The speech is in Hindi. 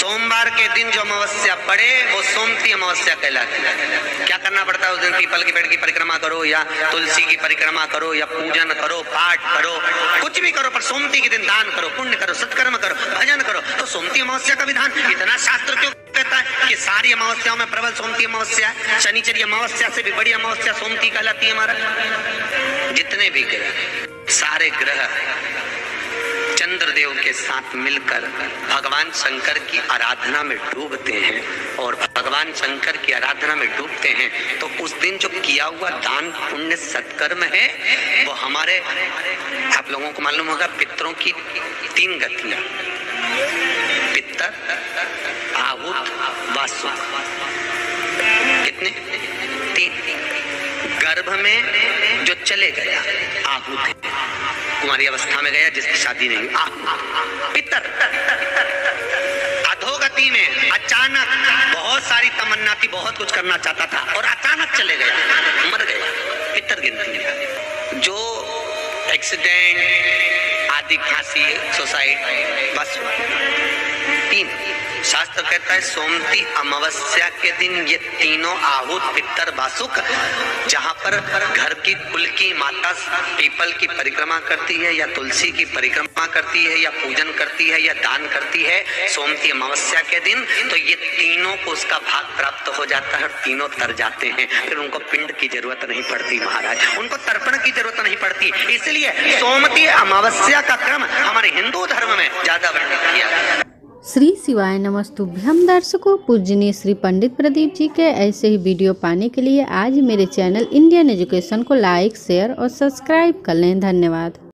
सोमवार के दिन जो अमावस्या पड़े वो सोमती अमावस्या कहलाती है। क्या करना पड़ता है उस दिन? पीपल के पेड़ की परिक्रमा करो या तुलसी की परिक्रमा करो या पूजन करो, पाठ करो, कुछ भी करो, पर सोमती के दिन दान करो, पुण्य करो, सत्कर्म करो, भजन करो। तो सोमती अमावस्या का विधान इतना शास्त्र क्यों कहता है कि सारी अमावस्याओं में प्रबल सोमती अमावस्या है। शनिचरी अमावस्या से भी बड़ी अमावस्या सोमती कहलाती है। हमारा जितने भी ग्रह, सारे ग्रह चंद्रदेव के साथ मिलकर भगवान शंकर की आराधना में डूबते हैं, और भगवान शंकर की आराधना में डूबते हैं तो उस दिन जो किया हुआ दान पुण्य सत्कर्म है वो हमारे, आप लोगों को मालूम होगा, पितरों की 3 गतियां, पितर, आहुत, वासुक। कितने? 3। गर्भ में जो चले गया आहुत है, कुमारी अवस्था में गया जिसकी शादी नहीं, आहुत। पितर, अधोगति में अचानक बहुत सारी तमन्ना थी, बहुत कुछ करना चाहता था और अचानक चले गया, मर गया, पितर गिनती है। जो एक्सीडेंट आदि, फांसी, सुसाइड, बस 3। शास्त्र कहता है सोमती अमावस्या के दिन ये तीनों आहुत, पितर, वासुक, जहाँ पर घर की कुल की माता पीपल की परिक्रमा करती है या तुलसी की परिक्रमा करती है या पूजन करती है या दान करती है सोमती अमावस्या के दिन, तो ये तीनों को उसका भाग प्राप्त हो जाता है और तीनों तर जाते हैं। फिर उनको पिंड की जरूरत नहीं पड़ती महाराज, उनको तर्पण की जरूरत नहीं पड़ती। इसलिए सोमती अमावस्या का क्रम हमारे हिंदू धर्म में ज्यादा वर्णित किया गया। श्री शिवाय नमस्तुभ्यम। दर्शकों, पूजनीय श्री पंडित प्रदीप जी के ऐसे ही वीडियो पाने के लिए आज मेरे चैनल इंडियन एजुकेशन को लाइक, शेयर और सब्सक्राइब कर लें। धन्यवाद।